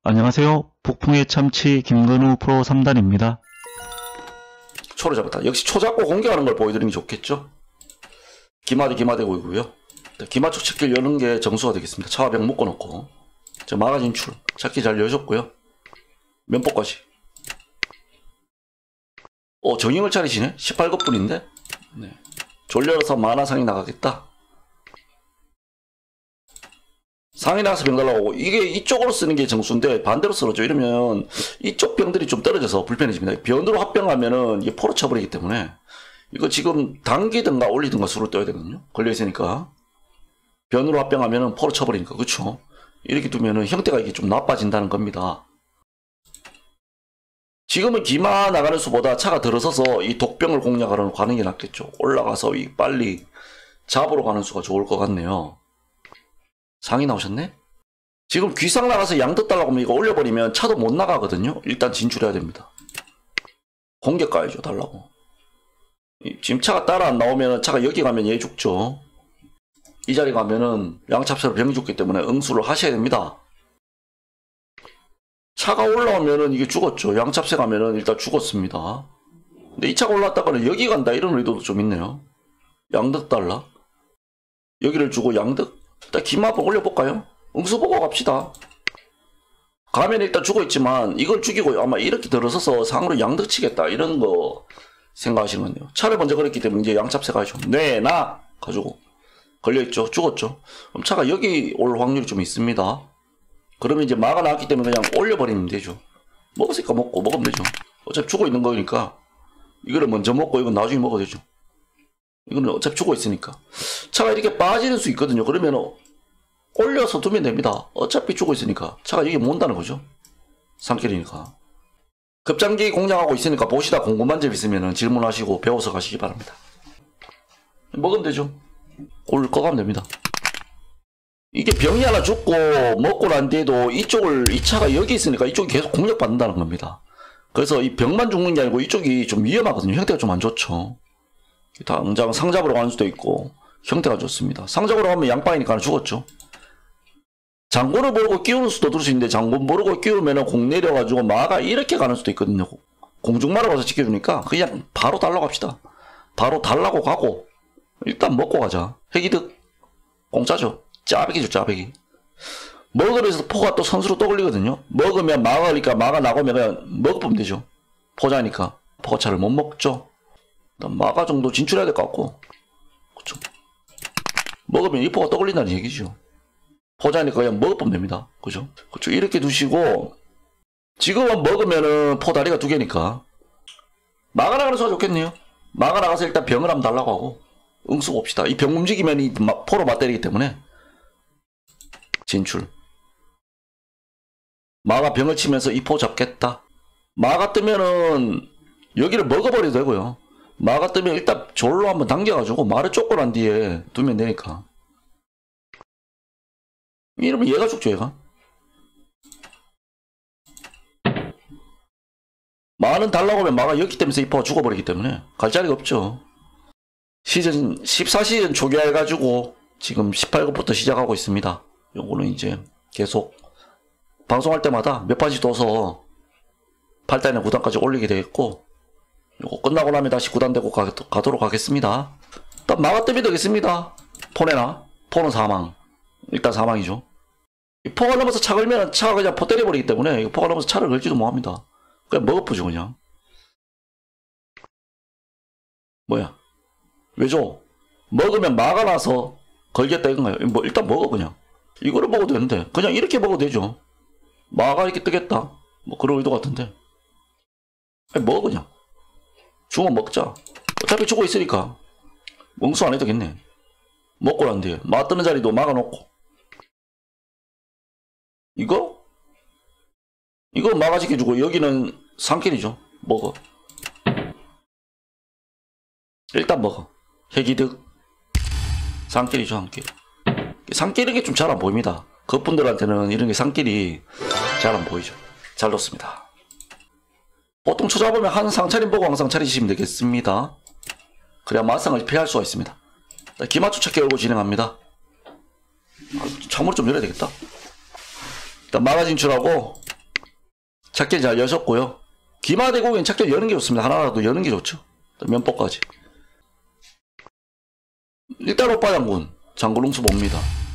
안녕하세요. 북풍의 참치 김근우 프로 3단입니다. 초를 잡았다. 역시 초 잡고 공격하는 걸 보여드리는 게 좋겠죠. 기마되고이고요. 기마초 찾기를 여는 게 정수가 되겠습니다. 차와병 묶어놓고 저 마가 진출 찾기 잘 여셨고요. 면포까지. 정형을 차리시네. 18급분인데 네. 졸려서 만화상이 나가겠다. 상이 나가서 병 달라고. 이게 이쪽으로 쓰는 게 정수인데 반대로 쓰러져. 이러면 이쪽 병들이 좀 떨어져서 불편해집니다. 변으로 합병하면은 이게 포로 쳐버리기 때문에 이거 지금 당기든가 올리든가 수를 떠야 되거든요. 걸려있으니까. 변으로 합병하면은 포로 쳐버리니까. 그쵸? 이렇게 두면은 형태가 이게 좀 나빠진다는 겁니다. 지금은 기마 나가는 수보다 차가 들어서서 이 독병을 공략하러 가는 게 낫겠죠. 올라가서 빨리 잡으러 가는 수가 좋을 것 같네요. 상이 나오셨네? 지금 귀상 나가서 양득 달라고 하면 이거 올려버리면 차도 못 나가거든요. 일단 진출해야 됩니다. 공격 가야죠. 달라고. 지금 차가 따라 안 나오면 차가 여기 가면 얘 죽죠. 이 자리 가면은 양찹새로 병이 죽기 때문에 응수를 하셔야 됩니다. 차가 올라오면은 이게 죽었죠. 양찹새 가면은 일단 죽었습니다. 근데 이 차가 올라왔다가는 여기 간다 이런 의도도 좀 있네요. 양득 달라. 여기를 주고 양득. 일단 기마 한번 올려볼까요? 응수 보고 갑시다. 가면 일단 죽어있지만 이걸 죽이고 아마 이렇게 들어서서 상으로 양득 치겠다 이런 거 생각하시는 거네요. 차를 먼저 걸었기 때문에 이제 양찹새 가야죠. 나 가지고 걸려있죠. 죽었죠. 그럼 차가 여기 올 확률이 좀 있습니다. 그러면 이제 마가 나왔기 때문에 그냥 올려버리면 되죠. 먹었으니까 먹으면 되죠. 어차피 죽어있는 거니까 이거를 먼저 먹고 이건 나중에 먹어도 되죠. 이거는 어차피 죽어있으니까. 차가 이렇게 빠지는 수 있거든요. 그러면 올려서 두면 됩니다. 어차피 죽어있으니까. 차가 여기 못 온다는 거죠. 산길이니까. 급장기 공략하고 있으니까 보시다 궁금한 점 있으면 질문하시고 배워서 가시기 바랍니다. 먹으면 되죠. 골 꺼가면 됩니다. 이게 병이 하나 죽고 먹고 난 뒤에도 이 차가 여기 있으니까 이쪽이 계속 공략받는다는 겁니다. 그래서 이 병만 죽는 게 아니고 이쪽이 좀 위험하거든요. 형태가 좀 안 좋죠. 당장 상잡으러 가는 수도 있고 형태가 좋습니다. 상잡으러 가면 양방이니까 죽었죠. 장군을 모르고 끼우는 수도 들을 수 있는데 장군 모르고 끼우면 공 내려가지고 마가 이렇게 가는 수도 있거든요. 공중마로 가서 지켜주니까 그냥 바로 달라고 합시다. 바로 달라고 가고 일단 먹고 가자. 회기득 공짜죠. 짜배기죠. 짜배기. 먹으면서 포가 또 선수로 떠올리거든요. 먹으면 마가 걸리니까 마가 나가면 그냥 먹으면 되죠. 포자니까 포차를 못 먹죠. 마가 정도 진출해야 될 것 같고. 그쵸. 먹으면 이 포가 떠올린다는 얘기죠. 포자니까 그냥 먹으면 됩니다. 그죠? 그쵸. 이렇게 두시고 지금은 먹으면은 포 다리가 두 개니까 마가 나가는 수가 좋겠네요. 마가 나가서 일단 병을 한번 달라고 하고 응수 봅시다. 이 병 움직이면 이 포로 맞대리기 때문에 진출. 마가 병을 치면서 이 포 잡겠다. 마가 뜨면은 여기를 먹어버려도 되고요. 마가 뜨면 일단 졸로 한번 당겨가지고 마를 쫓고 난 뒤에 두면 되니까. 이러면 얘가 죽죠. 얘가. 마는 달라고 하면 마가 여기 때문에 이 포가 죽어버리기 때문에 갈 자리가 없죠. 시즌 14시즌 초기화해가지고 지금 18급부터 시작하고 있습니다. 요거는 이제 계속 방송할 때마다 몇 판씩 둬서 8단이나 9단까지 올리게 되겠고 요거 끝나고 나면 다시 9단 되고 가도록 하겠습니다. 일단 마가 뜨면 되겠습니다. 포내나? 포는 사망. 일단 사망이죠. 포가 넘어서 차 걸면 차가 그냥 포 때려버리기 때문에 포가 넘어서 차를 걸지도 못합니다. 그냥 먹어보죠 그냥. 뭐야? 왜죠? 먹으면 마가 나서 걸겠다 이건가요? 뭐 일단 먹어 그냥. 이거를 먹어도 되는데 그냥 이렇게 먹어도 되죠. 마가 이렇게 뜨겠다. 뭐 그런 의도 같은데. 아니, 먹어 그냥. 죽으면 먹자. 어차피 죽어 있으니까. 응수 안 해도 되겠네. 먹고 난 뒤에 마 뜨는 자리도 막아놓고. 이거 마가 지켜주고 여기는 상길이죠. 먹어. 일단 먹어. 해기득. 상길이죠. 상길. 상길 이런 게 좀 잘 안 보입니다. 그분들한테는 이런 게 상길이 잘 안 보이죠. 잘 넣습니다. 보통 초 잡으면 한 상차림 보고 항상 차리시면 되겠습니다. 그래야 마상을 피할 수가 있습니다. 기마초 찾기 열고 진행합니다. 창문을 좀 열어야 되겠다. 일단 마가 진출하고 작전 잘 여셨고요. 기마대공엔 작전 여는 게 좋습니다. 하나라도 여는 게 좋죠. 면포까지. 일단 오빠 장군 웅수 봅니다.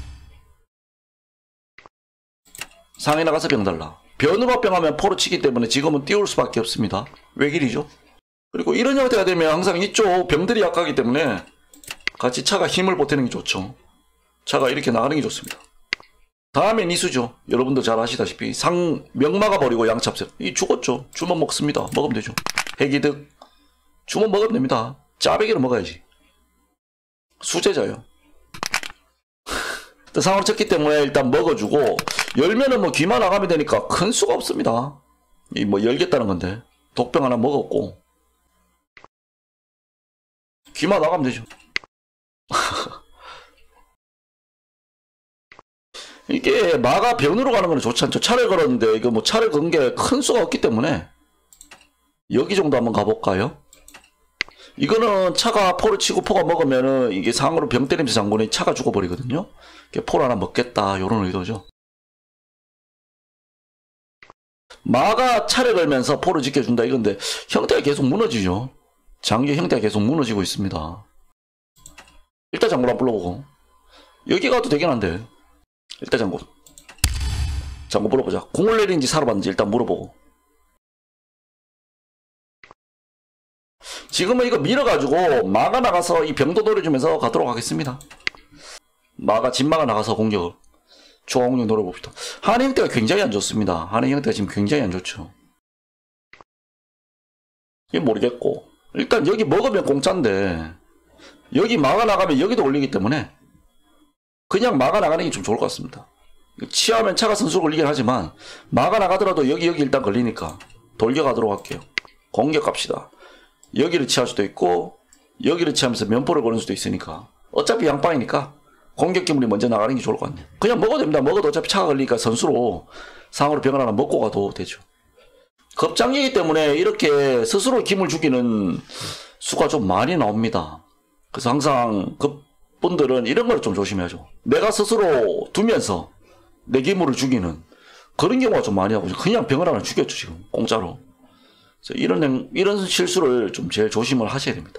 상해 나가서 병 달라. 변으로 합병하면 포로 치기 때문에 지금은 띄울 수밖에 없습니다. 외길이죠. 그리고 이런 형태가 되면 항상 이쪽 병들이 약하기 때문에 같이 차가 힘을 보태는 게 좋죠. 차가 이렇게 나가는 게 좋습니다. 다음엔 이수죠. 여러분도 잘 아시다시피 명마가 버리고 양찹색. 이 죽었죠. 주먹 먹습니다. 먹으면 되죠. 해기득. 주먹 먹으면 됩니다. 짜배기를 먹어야지. 수제자요. 상으로 쳤기 때문에 일단 먹어주고 열면은 뭐 귀만 나가면 되니까 큰 수가 없습니다. 이 뭐 열겠다는 건데 독병 하나 먹었고 귀만 나가면 되죠. 이게 마가 변으로 가는 건 좋지 않죠. 차를 걸었는데 이거 뭐 차를 건 게 큰 수가 없기 때문에 여기 정도 한번 가볼까요? 이거는 차가 포를 치고 포가 먹으면은 이게 상으로 병 때리면서 장군이 차가 죽어버리거든요. 포를 하나 먹겠다 요런 의도죠. 마가 차를 걸면서 포를 지켜준다 이건데 형태가 계속 무너지죠. 장기 형태가 계속 무너지고 있습니다. 일단 장군 한번 불러보고 여기 가도 되긴 한데 일단 장군 물어보자. 공을 내린지 살아봤는지 일단 물어보고 지금은 이거 밀어가지고 마가 나가서 이 병도 노려주면서 가도록 하겠습니다. 마가 진마가 나가서 공격을 초과 공격 노려봅시다. 한의 형태가 굉장히 안 좋습니다. 한의 형태가 지금 굉장히 안 좋죠. 이게 모르겠고 일단 여기 먹으면 공짜인데 여기 마가 나가면 여기도 올리기 때문에 그냥 마가 나가는 게 좀 좋을 것 같습니다. 치하면 차가 선수로 걸리긴 하지만 마가 나가더라도 여기 일단 걸리니까 돌려가도록 할게요. 공격 갑시다. 여기를 치할 수도 있고 여기를 치하면서 면포를 거는 수도 있으니까 어차피 양방이니까 공격 기물이 먼저 나가는 게 좋을 것 같네요. 그냥 먹어도 됩니다. 먹어도 어차피 차가 걸리니까 선수로 상으로 병을 하나 먹고 가도 되죠. 겁장이기 때문에 이렇게 스스로 기물 죽이는 수가 좀 많이 나옵니다. 그래서 항상 그분들은 이런 걸 좀 조심해야죠. 내가 스스로 두면서 내 기물을 죽이는 그런 경우가 좀 많이 하고 그냥 병을 하나 죽였죠 지금 공짜로. 이런 실수를 좀 제일 조심을 하셔야 됩니다.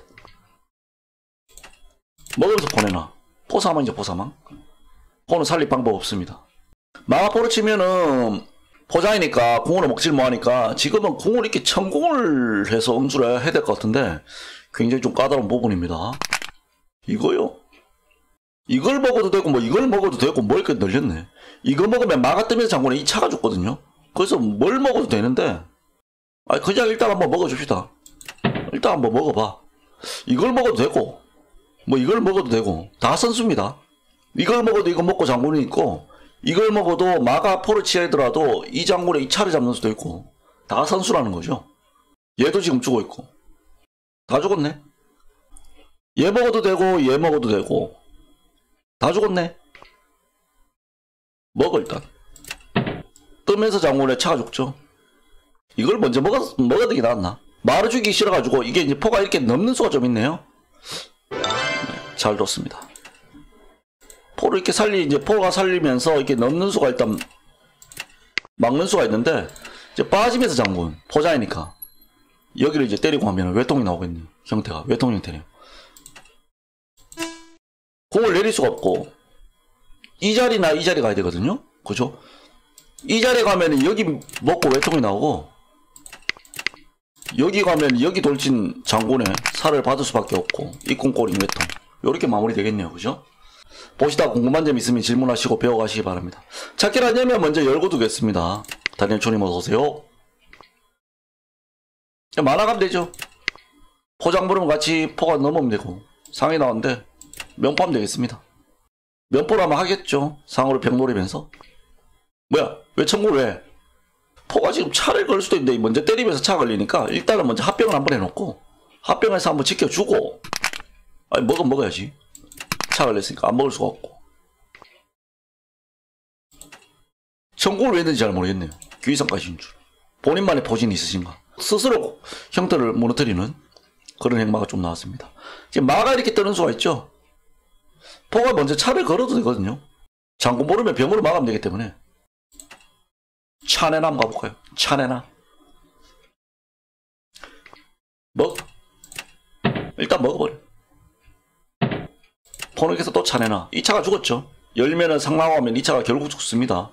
먹으면서 보내놔. 포사망이죠 포사망. 포는 살릴 방법 없습니다. 마가포를 치면은 포장이니까 공으로 먹질 뭐하니까 지금은 공을 이렇게 천공을 해서 응수를 해야 될 것 같은데 굉장히 좀 까다로운 부분입니다. 이거요. 이걸 먹어도 되고 뭐 이걸 먹어도 되고 뭐 이렇게 늘렸네. 이거 먹으면 마가 뜨면서 장군에 이 차가 죽거든요. 그래서 뭘 먹어도 되는데 그냥 일단 한번 먹어줍시다. 일단 한번 먹어봐. 이걸 먹어도 되고 뭐 이걸 먹어도 되고 다 선수입니다. 이걸 먹어도 이거 먹고 장군이 있고 이걸 먹어도 마가 포를 취하더라도 이 장군에 이 차를 잡는 수도 있고 다 선수라는 거죠. 얘도 지금 죽어 있고 다 죽었네. 얘 먹어도 되고 얘 먹어도 되고 다 죽었네. 먹어 일단. 뜨면서 장군에 차가 죽죠. 이걸 먼저 먹어야 되게 낫나? 말을 죽이기 싫어가지고 이게 이제 포가 이렇게 넘는 수가 좀 있네요. 네, 잘 뒀습니다. 포를 이렇게 이제 포가 살리면서 이렇게 넘는 수가 일단 막는 수가 있는데 이제 빠지면서 장군 포자이니까 여기를 이제 때리고 하면 외통이 나오겠네요. 형태가 외통 형태네요. 공을 내릴 수가 없고 이 자리나 이 자리 가야 되거든요. 그죠? 이 자리에 가면 여기 먹고 외통이 나오고 여기 가면 여기 돌진 장군의 살을 받을 수밖에 없고 입궁꼬리 외통 요렇게 마무리 되겠네요. 그죠? 보시다 궁금한 점 있으면 질문하시고 배워가시기 바랍니다. 찾기를 하려면 먼저 열고 두겠습니다. 다니엘초님 어서오세요. 만화가면 되죠. 포장 부르면 같이 포가 넘으면 되고 상이 나왔는데 면포하면 되겠습니다. 면포라면 하겠죠. 상으로 병 노리면서. 뭐야 왜 청구를 해? 포가 지금 차를 걸 수도 있는데 먼저 때리면서 차 걸리니까 일단은 먼저 합병을 한번 해놓고 합병해서 한번 지켜주고 먹어야지. 차 걸렸으니까 안 먹을 수가 없고. 청구를 왜 했는지 잘 모르겠네요. 귀성까지인 줄. 본인만의 포진이 있으신가. 스스로 형태를 무너뜨리는 그런 행마가 좀 나왔습니다. 지금 마가 이렇게 뜨는 수가 있죠. 포가 먼저 차를 걸어도 되거든요. 장군 모르면 병으로 막으면 되기 때문에 차내나 한번 가볼까요? 차내나 일단 먹어버려. 포넥에서 또 차내놔. 이 차가 죽었죠. 열면은 상랑하면 이 차가 결국 죽습니다.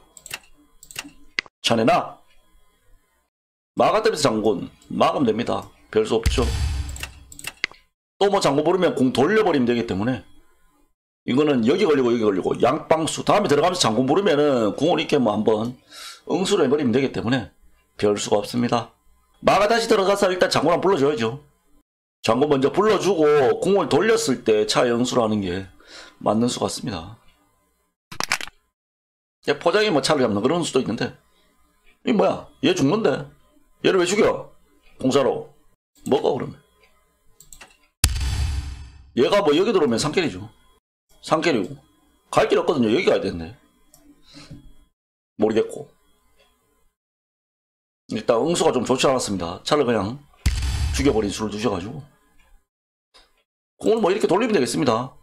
차내놔. 마가때면서 장군 막으면 됩니다. 별 수 없죠. 또 뭐 장군 부르면 공 돌려버리면 되기 때문에 이거는 여기 걸리고 여기 걸리고 양방수. 다음에 들어가면서 장군 부르면은 궁을 이렇게 뭐 한번 응수를 해버리면 되기 때문에 별 수가 없습니다. 마가 다시 들어가서 일단 장군 한번 불러줘야죠. 장군 먼저 불러주고 궁을 돌렸을 때 차 응수를 하는 게 맞는 수 같습니다. 포장이 뭐 차를 잡는 그런 수도 있는데 이 뭐야 얘 죽는데 얘를 왜 죽여? 공사로 먹어 그러면. 얘가 뭐 여기 들어오면 상캐리죠. 상캐리고 갈 길 없거든요. 여기 가야 되는데 모르겠고 일단 응수가 좀 좋지 않았습니다. 차를 그냥 죽여버린 수를 두셔가지고 공을 뭐 이렇게 돌리면 되겠습니다.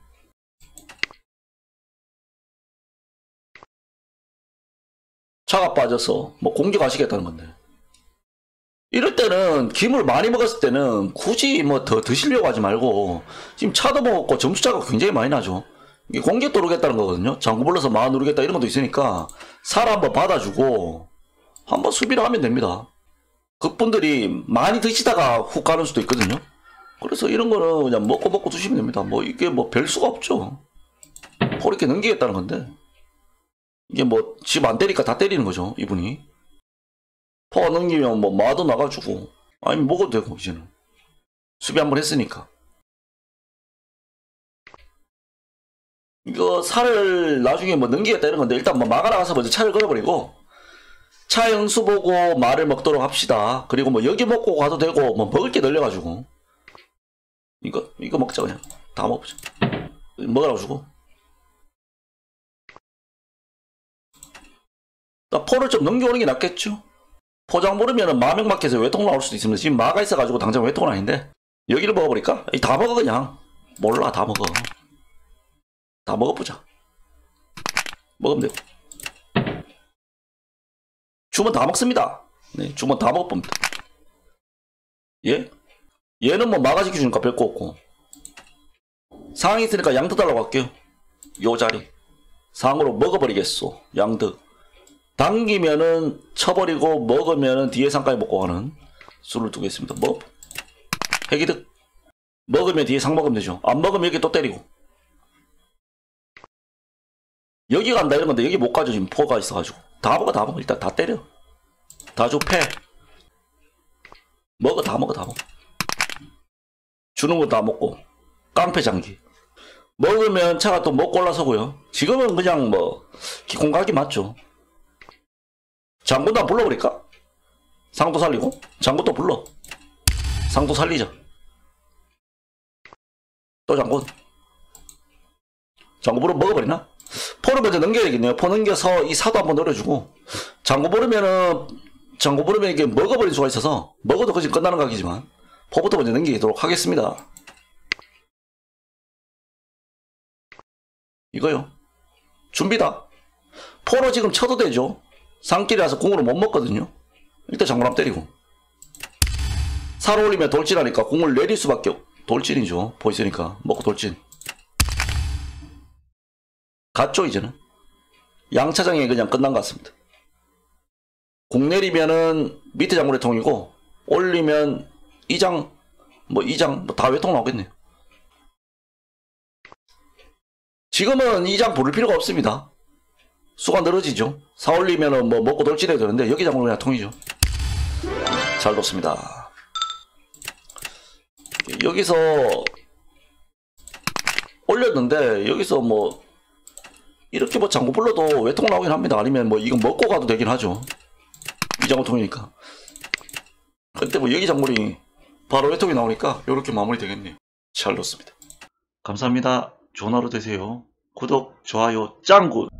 차가 빠져서 뭐 공격하시겠다는 건데 이럴 때는 김을 많이 먹었을 때는 굳이 뭐 더 드시려고 하지 말고 지금 차도 먹었고 점수차가 굉장히 많이 나죠. 이게 공격 누르겠다는 거거든요. 장구 불러서 마 누르겠다 이런 것도 있으니까 살 한번 받아주고 한번 수비를 하면 됩니다. 그분들이 많이 드시다가 훅 가는 수도 있거든요. 그래서 이런 거는 그냥 먹고 드시면 됩니다. 뭐 이게 뭐 별 수가 없죠. 포 이렇게 넘기겠다는 건데 이게 뭐 집 안 때리니까 다 때리는 거죠. 이분이 포 넘기면 뭐 마도 나가주고 아니면 먹어도 되고 이제는 수비 한번 했으니까 이거 살을 나중에 뭐 넘기겠다 이런 건데 일단 뭐 마가 나가서 먼저 차를 걸어버리고 차 영수 보고 말을 먹도록 합시다. 그리고 뭐 여기 먹고 가도 되고 뭐 먹을 게 늘려가지고 이거 먹자 그냥 다 먹어보자. 먹으라고 주고 포를 좀 넘겨오는 게 낫겠죠. 포장 모르면은 마명마켓에 외통 나올 수도 있습니다. 지금 마가 있어가지고 당장 외통은 아닌데 여기를 먹어버릴까? 다 먹어 그냥. 몰라 다 먹어. 다 먹어보자. 먹으면 되고. 주문 다 먹습니다. 네, 주문 다 먹어봅니다. 예? 얘는 뭐 마가 지켜주니까 별 거 없고 상황이 있으니까 양득 달라고 할게요. 요 자리 상으로 먹어버리겠소. 양득 당기면은 쳐버리고 먹으면은 뒤에 상까지 먹고 가는 수를 두겠습니다. 뭐 회기득 먹으면 뒤에 상 먹으면 되죠. 안 먹으면 여기 또 때리고 여기 간다 이런 건데 여기 못 가죠. 지금 포가 있어가지고 다 먹어 일단 다 때려 다 줘. 패 먹어 다 먹어 주는 거 다 먹고 깡패 장기 먹으면 차가 또 먹고 올라서고요. 지금은 그냥 뭐 기공각이 맞죠. 장군도 안 불러버릴까? 상도 살리고 장군도 불러 상도 살리자. 또 장군 부르면 먹어버리나? 포를 먼저 넘겨야 되겠네요. 포 넘겨서 이 사도 한번 노려주고 장군 부르면 이게 먹어버릴 수가 있어서 먹어도 그지 끝나는 각이지만 포부터 먼저 넘기도록 하겠습니다. 이거요. 준비다. 포로 지금 쳐도 되죠. 상길이라서 공으로 못 먹거든요. 일단 장군 한번 때리고 살 올리면 돌진하니까 공을 내릴 수밖에 돌진이죠. 포 있으니까 먹고 돌진 갔죠. 이제는 양차장이 그냥 끝난 것 같습니다. 공 내리면은 밑에 장군 외통이고 올리면 2장 뭐 다 외통 나오겠네요. 지금은 2장 부를 필요가 없습니다. 수가 늘어지죠. 사 올리면은 뭐 먹고 돌진해야 되는데 여기 장군 그냥 통이죠. 잘 뒀습니다. 여기서 올렸는데 여기서 뭐 이렇게 뭐 장군 불러도 외통 나오긴 합니다. 아니면 뭐 이거 먹고 가도 되긴 하죠. 이 장군 통이니까. 근데 뭐 여기 장군이 바로 외통이 나오니까 이렇게 마무리 되겠네요. 잘 뒀습니다. 감사합니다. 좋은 하루 되세요. 구독, 좋아요, 짱굿!